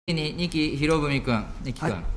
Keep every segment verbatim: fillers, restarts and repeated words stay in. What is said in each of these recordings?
に二木博文君、二木君。はい 、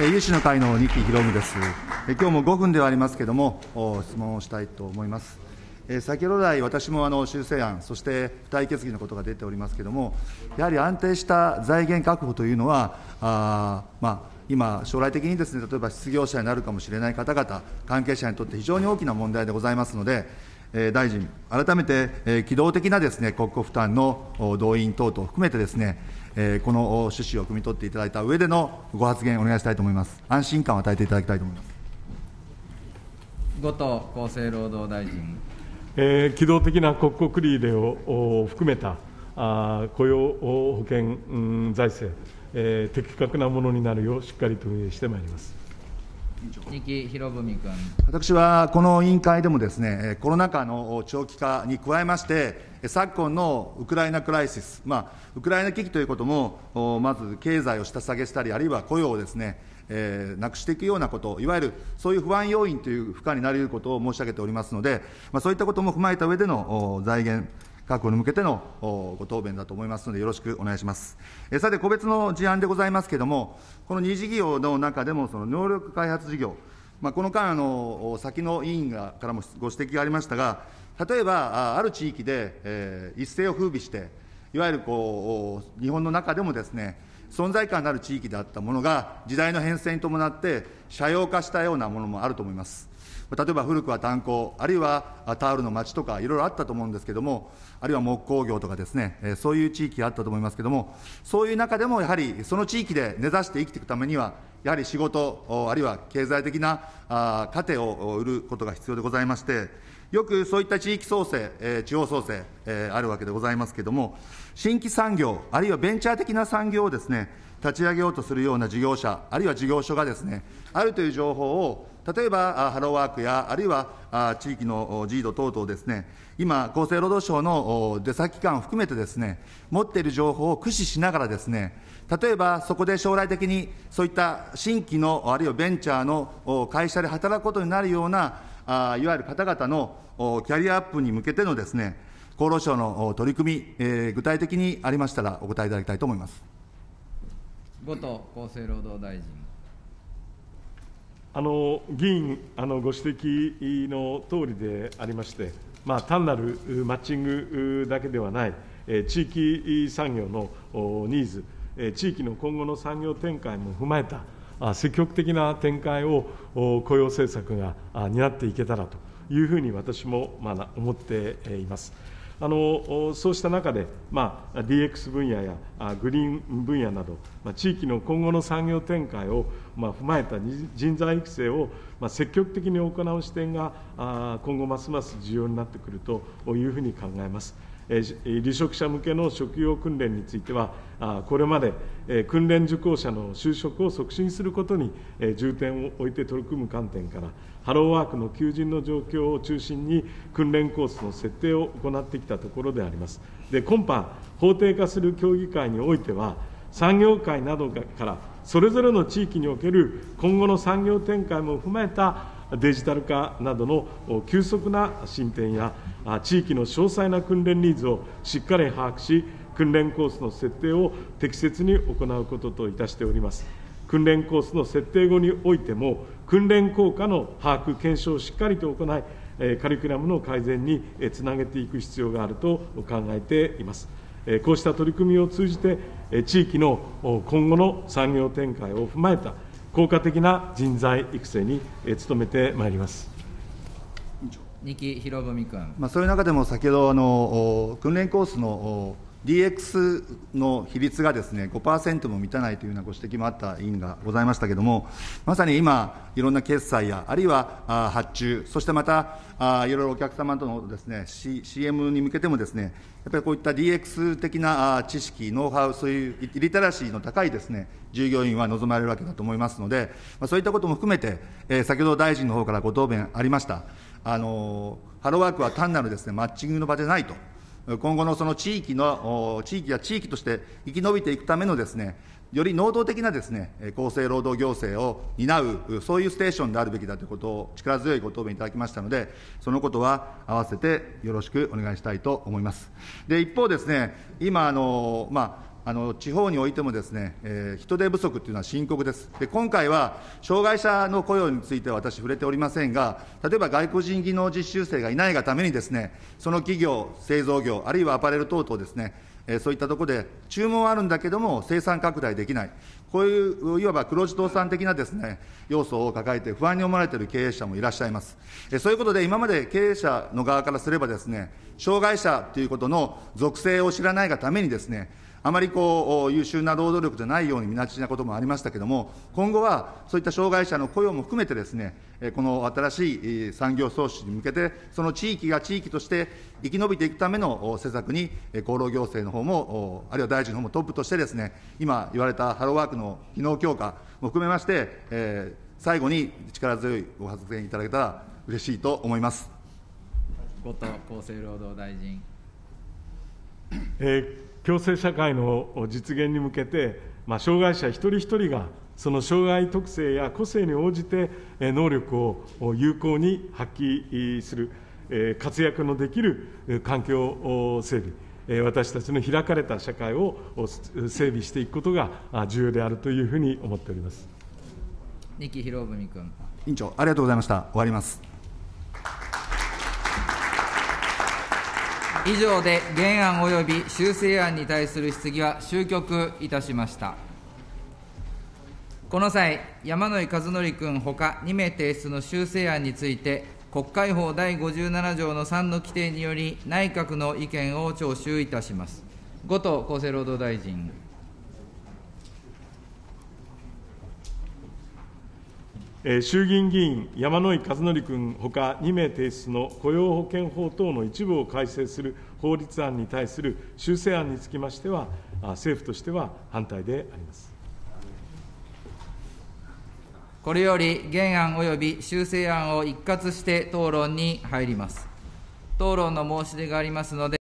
有志の会の二木博文です。今日もごふんではありますけれども、質問をしたいと思います。先ほど来、私もあの修正案、そして付帯決議のことが出ておりますけれども、やはり安定した財源確保というのは、あまあ、今、将来的にですね、例えば失業者になるかもしれない方々、関係者にとって非常に大きな問題でございますので、えー、大臣、改めて、えー、機動的なですね、国庫負担の動員等々含めてですね、えー、この趣旨を汲み取っていただいた上でのご発言をお願いしたいと思います。安心感を与えていただきたいと思います。 後藤厚生労働大臣。 えー、機動的な国庫繰り入れを含めたあ雇用保険、うん、財政、えー、的確なものになるようしっかりと運営してまいります。 二木博文君。 私はこの委員会でもですね、コロナ禍の長期化に加えまして、昨今のウクライナクライシス、まあ、ウクライナ危機ということも、まず経済を下下げしたり、あるいは雇用をですね、えー、なくしていくようなこと、いわゆるそういう不安要因という負荷になり得ることを申し上げておりますので、まあ、そういったことも踏まえた上での財源確保に向けてのご答弁だと思いますので、よろしくお願いします。えさて、個別の事案でございますけれども、この二事業の中でも、その能力開発事業、まあ、この間あの、先の委員からもご指摘がありましたが、例えば、ある地域で、えー、一世を風靡して、いわゆるこう日本の中でもですね、存在感のある地域であったものが、時代の変遷に伴って、斜陽化したようなものもあると思います。例えば古くは炭鉱、あるいはタオルの町とか、いろいろあったと思うんですけれども、あるいは木工業とかですね、そういう地域があったと思いますけれども、そういう中でもやはりその地域で根ざして生きていくためには、やはり仕事、あるいは経済的な糧を売ることが必要でございまして、よくそういった地域創生、地方創生、あるわけでございますけれども、新規産業、あるいはベンチャー的な産業をですね、立ち上げようとするような事業者、あるいは事業所がですね、あるという情報を、例えばハローワークや、あるいは地域のジード等々ですね、今、厚生労働省の出先機関を含めてですね、持っている情報を駆使しながらですね、例えばそこで将来的にそういった新規の、あるいはベンチャーの会社で働くことになるような、あいわゆる方々のキャリアアップに向けてのですね、厚労省の取り組み、えー、具体的にありましたらお答えいただきたいと思います。 後藤厚生労働大臣。 あの議員あのご指摘のとおりでありまして、まあ、単なるマッチングだけではない、え地域産業のニーズ、え地域の今後の産業展開も踏まえた積極的な展開を雇用政策が担っていけたらというふうに私もまあ思っています。あのそうした中で、まあ、ディーエックス 分野やグリーン分野など、まあ、地域の今後の産業展開を、まあ、踏まえた人材育成を、まあ、積極的に行う視点があ今後ますます重要になってくるというふうに考えます。え離職者向けの職業訓練については、これまで訓練受講者の就職を促進することに重点を置いて取り組む観点から、ハローワークの求人の状況を中心に訓練コースの設定を行ってきたところであります。で、今般、法定化する協議会においては、産業界などからそれぞれの地域における今後の産業展開も踏まえたデジタル化などの急速な進展や、地域の詳細な訓練ニーズをしっかり把握し、訓練コースの設定を適切に行うことといたしております。訓練コースの設定後においても、訓練効果の把握、検証をしっかりと行い、カリキュラムの改善につなげていく必要があると考えています。こうした取り組みを通じて、地域の今後の産業展開を踏まえた効果的な人材育成に努めてまいります。 二木博文君。 まあ、そういう中でも先ほどあの訓練コースの ディーエックス の比率がですね ごパーセント も満たないというようなご指摘もあった委員がございましたけれども、まさに今、いろんな決済や、あるいはあ発注、そしてまたあいろいろお客様とのですね、C、シーエム に向けてもですね、やっぱりこういった ディーエックス 的な知識、ノウハウ、そういうリテラシーの高いですね、従業員は望まれるわけだと思いますので、まあ、そういったことも含めて、えー、先ほど大臣の方からご答弁ありました、あのハローワークは単なるですね、マッチングの場じゃないと。今後のその地域の、地域や地域として生き延びていくためのですね、より能動的なですね、厚生労働行政を担う、そういうステーションであるべきだということを力強いご答弁いただきましたので、そのことは合わせてよろしくお願いしたいと思います。で、一方ですね、今、あのまあ、 あの地方においてもですね、えー、人手不足というのは深刻です。で、今回は障害者の雇用については私、触れておりませんが、例えば外国人技能実習生がいないがためにですね、その企業、製造業、あるいはアパレル等々ですね、えー、そういったところで注文はあるんだけども、生産拡大できない、こういういわば黒字倒産的なですね、要素を抱えて不安に思われている経営者もいらっしゃいます。えー、そういうことで、今まで経営者の側からすればですね、障害者ということの属性を知らないがためにですね、あまりこう優秀な労働力じゃないように見がちなこともありましたけれども、今後はそういった障害者の雇用も含めてですね、この新しい産業創出に向けて、その地域が地域として生き延びていくための施策に、厚労行政の方も、あるいは大臣の方もトップとしてですね、今言われたハローワークの機能強化も含めまして、えー、最後に力強いご発言いただけたら嬉しいと思います。 後藤厚生労働大臣。 えー共生社会の実現に向けて、まあ、障害者一人一人がその障害特性や個性に応じて能力を有効に発揮する、活躍のできる環境整備、私たちの開かれた社会を整備していくことが重要であるというふうに思っております。 二木博文君。 委員長、ありがとうございました。終わります。 以上で原案及び修正案に対する質疑は終局いたしました。この際、山井和則君ほかに名提出の修正案について、国会法第ごじゅうなな条のさんの規定により、内閣の意見を聴取いたします。後藤厚生労働大臣。 衆議院議員、山井和則君ほかに名提出の雇用保険法等の一部を改正する法律案に対する修正案につきましては、政府としては反対であります。 これより原案及び修正案を一括して討論に入ります。討論の申し出がありますので、